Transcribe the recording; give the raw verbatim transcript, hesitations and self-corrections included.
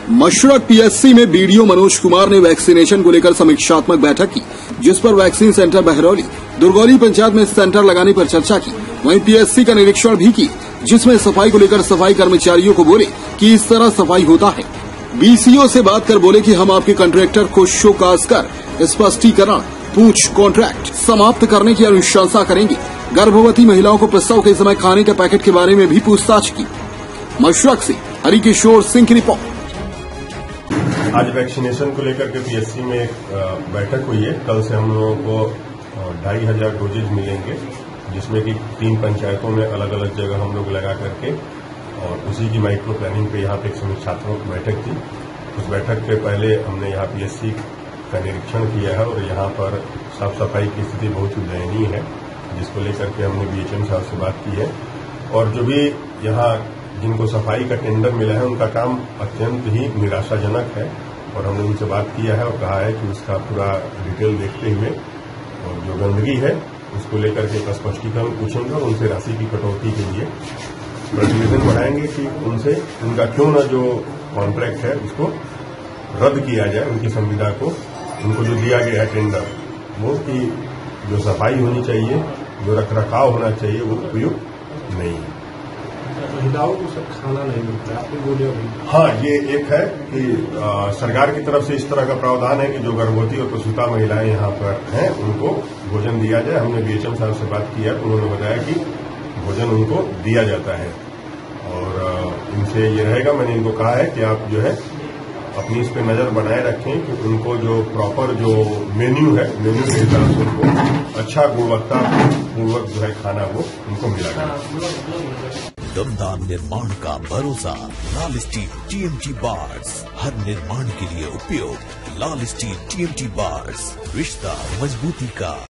Mashrak PSC में BDO Manoj Kumar ने vaccination को लेकर समीक्षात्मक बैठक की, जिस पर वैक्सीन सेंटर बहरौली दुर्गौली पंचायत में सेंटर लगाने पर चर्चा की। वहीं पीएससी का निरीक्षण भी की, जिसमें सफाई को लेकर सफाई कर्मचारियों को बोले कि इस तरह सफाई होता है। बीसीओ से बात कर बोले कि हम आपके कॉन्ट्रैक्टर को शोकाज कर स्पष्टीकरण पूछ कॉन्ट्रैक्ट समाप्त करने की अनुशंसा करेंगे। गर्भवती महिलाओं को प्रसव के समय खाने के पैकेट के बारे में भी पूछताछ की। मशरक से हरिकिशोर सिंह की रिपोर्ट। आज वैक्सीनेशन को लेकर के पीएससी में एक बैठक हुई है। कल से हम लोगों को ढाई हजार डोजेज मिलेंगे, जिसमें कि तीन पंचायतों में अलग अलग जगह हम लोग लगा करके और उसी की माइक्रो प्लानिंग पे यहाँ पे एक समीक्षात्मक बैठक थी। उस बैठक के पहले हमने यहाँ पीएससी का निरीक्षण किया है और यहाँ पर साफ सफाई की स्थिति बहुत ही दयनीय है, जिसको लेकर के हमने बीएचएम साहब से बात की है। और जो भी यहाँ जिनको सफाई का टेंडर मिला है उनका काम अत्यंत ही निराशाजनक है और हमने उनसे बात किया है और कहा है कि उसका पूरा डिटेल देखते हुए और जो गंदगी है उसको लेकर के स्पष्टीकरण पूछेंगे और उनसे राशि की कटौती के लिए प्रतिवेदन बढ़ाएंगे कि उनसे उनका क्यों न जो कॉन्ट्रैक्ट है उसको रद्द किया जाए। उनकी संविदा को उनको जो दिया गया है टेंडर वो कि जो सफाई होनी चाहिए, जो रखरखाव होना चाहिए वो उपयुक्त नहीं है। महिलाओं को सब खाना नहीं मिलता है, आपने बोले अभी। हाँ, ये एक है कि आ, सरकार की तरफ से इस तरह का प्रावधान है कि जो गर्भवती और प्रसूता महिलाएं यहाँ पर हैं उनको भोजन दिया जाए। हमने बीएचएम साहब से बात की है तो उन्होंने बताया कि भोजन उनको दिया जाता है और आ, इनसे ये रहेगा। मैंने इनको कहा है कि आप जो है अपनी इस पे नजर बनाए रखें कि उनको जो प्रॉपर जो मेन्यू है, मेन्यू के हिसाब से उनको अच्छा गुणवत्ता पूर्वक जो है खाना वो उनको मिला जाए। दमदार निर्माण का भरोसा लाल स्टील टीएमटी बार्स, हर निर्माण के लिए उपयोग लाल स्टील टीएमटी बार्स, रिश्ता मजबूती का।